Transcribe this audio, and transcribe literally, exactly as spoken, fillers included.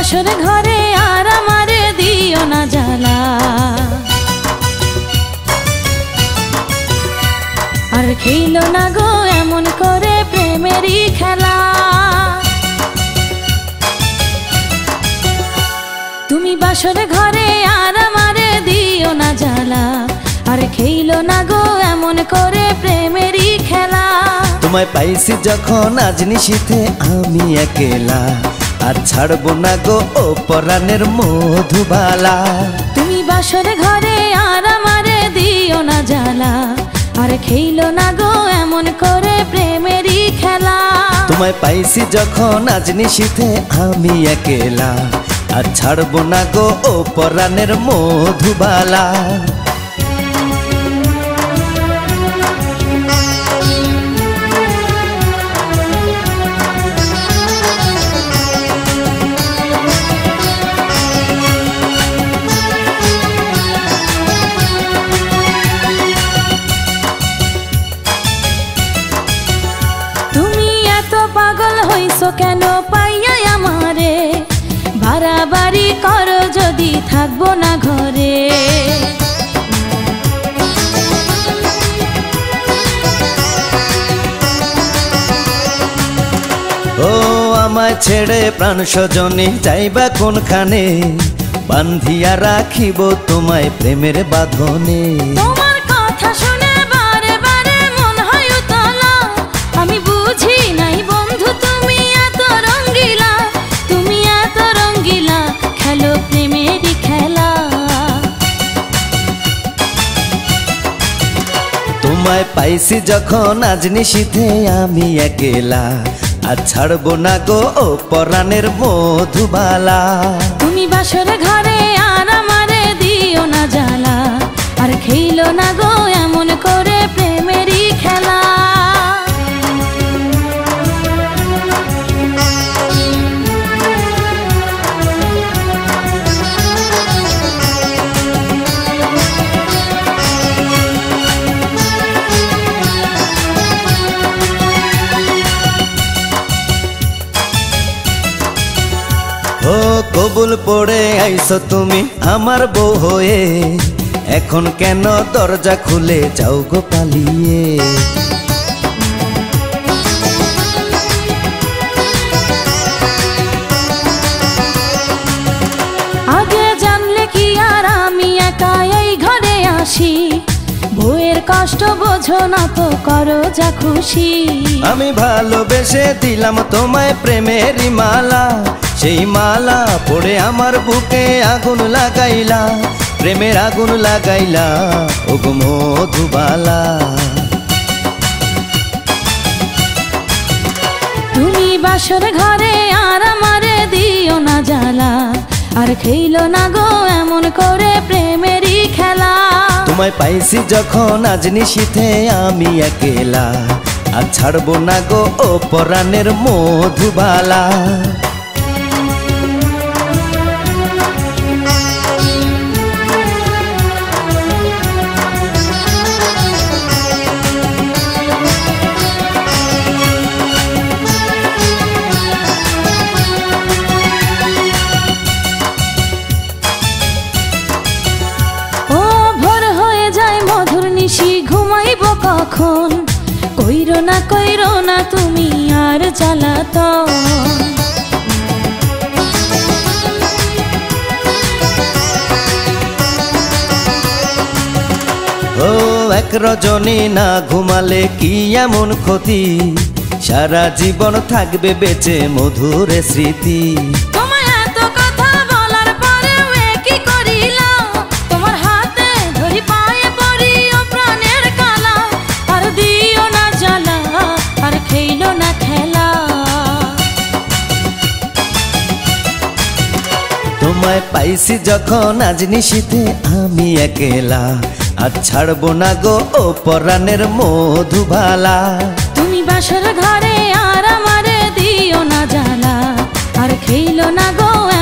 বাসর ঘরে আর আমারে দিও না জ্বালা, আর খেলো না গো এমন করে প্রেমেরই খেলা। তুমি বাসর ঘরে আর আমারে দিও না জ্বালা, আর খেলো না গো এমন করে প্রেমেরই খেলা। তোমায় পাইছি যখন আজ নিশীথে আমি একেলা, আর ছাড়বো না গো ও পরাণের মধুবালা। তুমি বাসর ঘরে আর আমারে দিও না জ্বালা, আর খেলো না গো এমন করে প্রেমেরই খেলা। তোমায় পাইছি যখন আজ নিশীথে আমি একেলা, আর ছাড়বো না গো ও পরাণের মধুবালা। পাগল হইছো কেন পাইয়া আমারে, বাড়াবাড়ি করো যদি থাকবো না ঘরে। ও আমায় ছেড়ে প্রাণ স্বজনে যাইবা কোনখানে, বান্ধিয়া রাখিব তোমায় প্রেমের বাঁধনে। তোমার কথা শুনে বারে বারে মন হয় উতলা, আমি বুঝি নাই বন্ধু তুমি এত রঙ্গিলা, তুমি এত রঙ্গিলা খেলো প্রেমেরই খেলা। তোমায় পাইছি যখন আজ নিশীথে আমি একেলা, আর ছাড়বো না গো ও পরাণের মধুবালা। তুমি বাসর ঘরে আর আমারে দিও না জ্বালা, আর খেলো না গো এমন করে প্রেমেরই খেলা। ও কবুল পড়ে আইছো তুমি আমার বউ হয়ে, এখন কেন দরজা খুলে যাও গো পালিয়ে। আগে জানলে কি আর আমি একা এই ঘরে আসি, বউয়ের কষ্ট বোঝো না তো করো যা খুশি। আমি ভালোবেসে দিলাম তোমায় প্রেমেরই মালা, সেই মালা পড়ে আমার বুকে আগুন লাগাইলা, প্রেমের আগুন লাগাইলা ও গো মধুবালা। তুমি বাসর ঘরে আর আমারে দিও না জ্বালা, আর খেলো না গো এমন করে প্রেমেরই খেলা। তোমায় পাইছি যখন আজ নিশীথে আমি একেলা, আর ছাড়বো না গো ও পরাণের মধুবালা। ঘুমাইব কখন, কইরো না কইরো না তুমি আর জ্বালাতন। ও এক রজনী না ঘুমালে কি এমন ক্ষতি, সারা জীবন থাকবে বেঁচে মধুর স্মৃতি। তোমায় পাইছি যখন আজ নিশীথে আমি একেলা, আর ছাড়বো না গো ও পরাণের মধুবালা। তুমি বাসর ঘরে আর আমারে দিও না জ্বালা, আর খেলো না গো